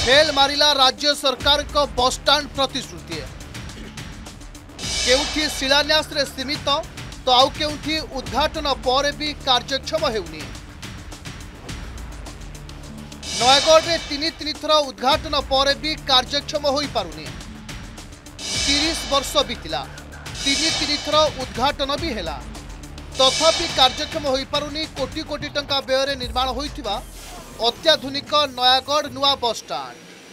Fail मारिला राज्य सरकार को बस स्टाण्ड प्रतिश्रुति केउठी शिलान्यास रे सीमित तो आउ केउठी उद्घाटन पर भी कार्यक्षम हेउनी। नयगढ़ में तीन थर उद्घाटन पर भी कार्यक्षम हो पारुनी। 30 वर्ष बीतला तीन थर उद्घाटन भी हैला तथापि कार्यक्षम हो पारुनी। कोटी कोटी टंका व्यय निर्माण होइथिबा अत्याधुनिक नयागढ़ नुआ बस स्टाण्ड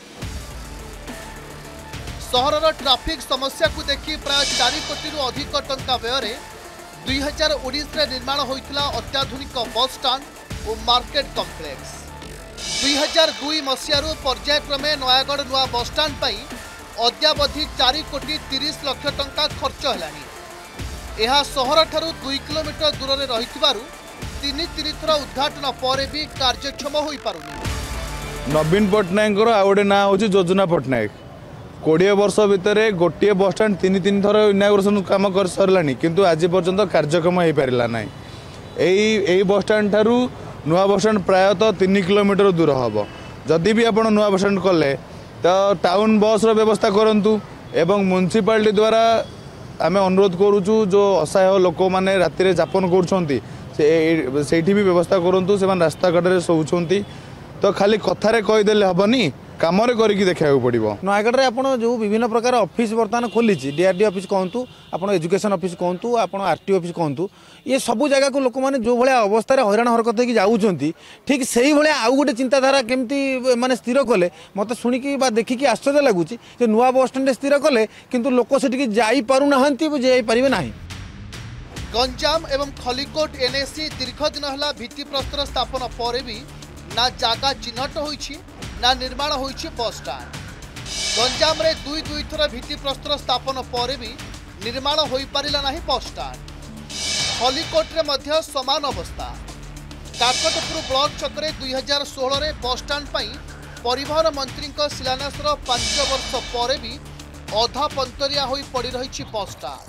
सहरर ट्राफिक समस्या को देखि प्राय 4 कोटी अधिक टंका व्यय 2019 रे निर्माण होइथिला अत्याधुनिक बस स्टाण्ड और मार्केट कॉम्प्लेक्स। 2002 मसीहारू पर्यायक्रमे नयागढ़ नुआ बस स्टाण्ड पई अद्यावधि 4 कोटी 30 लाख टंका खर्च हेलानी। यह सहर ठारू 2 किलोमीटर दूर में रही तीन थर उद्घाटन पर भी कार्यक्षम हो पारुनी। नवीन पट्टनायक आउे ना हूँ योजना पट्टनायक 20 वर्ष भितर गोटे बस स्टाण्ड तीन थर इनागुरेसन कम कर सरला किंतु आज पर्यंत कार्यक्षम हो पारा ना। यही बस स्टाण्ड ठारू नुआ बस स्टाण्ड प्रायतः 3 किलोमीटर दूर हम। जदि भी आप नुआ बस स्टाण्ड कले तो टाउन बस व्यवस्था करूँ एवं म्युनिसिपालिटी द्वारा आम अनुरोध करुचु जो असहाय लोक मैंने राति जापन कर से भी व्यवस्था करूँ से रास्ता घाटे शोचुंती तो खाली कथार कहीदेले हेनी कम करके देखा पड़ो। नयगढ़ में आपड़ जो विभिन्न प्रकार ऑफिस बर्तमान खोली डीआरडी ऑफिस कहतु आप एजुकेशन ऑफिस कहतु आप आरटीओ ऑफिस कहतु ये सब जगह को लोक मैंने जो भाया अवस्था हैरान हरकत होगी जाऊँच ठीक से ही आउ गोटे चिंताधारा केमती माने स्थिर कले मत शुणिकी देखिकी आश्चर्य लगुच नुआ बस स्टाण्ड स्थिर कले किंतु लोक से जापारूना जापारे ना। गंजाम एवं खलिकोट एनएसी दीर्घ दिन है भित्तिप्रस्तर स्थापन पर भी ना जागा चिन्हट होइछि ना निर्माण होइछि बस स्टाण्ड। गंजाम रे दुई थर भित्तिप्रस्तर स्थापन पर भी निर्माण हो पारिला नाही बस स्टाण्ड। खलिकोट रे मध्य समान अवस्था। काकटपुर ब्लॉक छकरे 2016 रे बस स्टाण्ड पई परिवहन मंत्री शिलान्यास 5 वर्ष पर भी अधा पंतरिया होई पड़ी रही बस स्टाण्ड।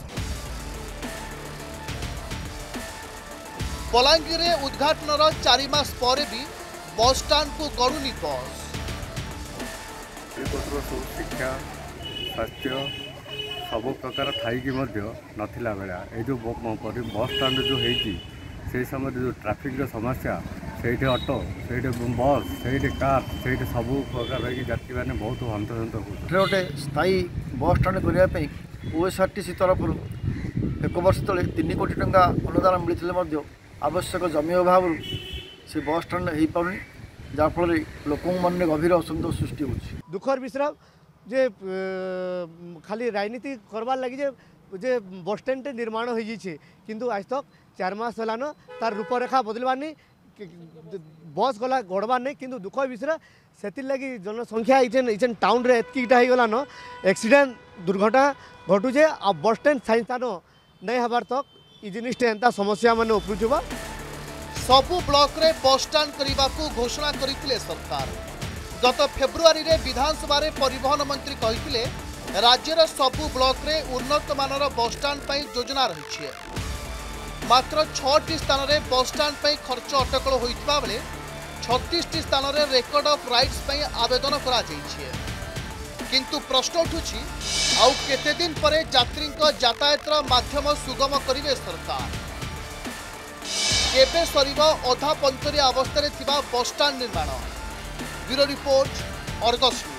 बलांगीर उद्घाटन 4 मास पर भी बस स्टाण्ड को गड़ुनी बस। शिक्षा स्वास्थ्य सब प्रकार थी नाला बेला ये जो बस स्टाण्ड जो से समय जो ट्राफिक समस्या से ऑटो से बस से कार से सब प्रकार यात्री मैंने बहुत हंतसंत हो गोटे स्थायी बस स्टाण्ड करने ओएसआरटीसी तरफ 1 वर्ष तले 3 कोटी टंका अनुदान मिलते आवश्यक जमी अभाव से बस स्टाण्ड हो पानी जहाँफल लोक मन गभीर असंतोष सृष्टि हो। दुखर विषय जे खाली राजनीति करवार लगी जे बस स्टैंड निर्माण हो किंतु आज तक 4 मास होलान तार रूपरेखा बदलवार नहीं बस गला गड़बार नहीं किंतु दुख विषय से लगी जनसंख्या इचन टाउन रे एतकीटा हो गलान एक्सीडेंट दुर्घटना घटुचे आ बस स्टैंड स्थान नहीं हबार तक ये जिनिसटे एंता समस्या मान उपरुवा। सबु ब्लॉक रे बस स्टाण्ड करने को घोषणा करथिले सरकार। गत फेब्रुआरी रे विधानसभा रे परिवहन मंत्री कहिथिले राज्यर सबु ब्लॉक रे उन्नत मानर बस स्टाण्ड पई योजना रही। मात्र 6टी स्थान रे बस स्टाण्ड पई खर्च अटकल होइतबा बेले 36टी स्थान रे रेकर्ड ऑफ राइट्स पई आवेदन करा जाइछे। किंतु प्रश्न उठुछि आउ केते दिन परे यात्री यातायात माध्यम सुगम करिवे सरकार। केबे सरीब अधा पंतरिया अवस्था बस स्टाण्ड निर्माण। Bureau report Argus.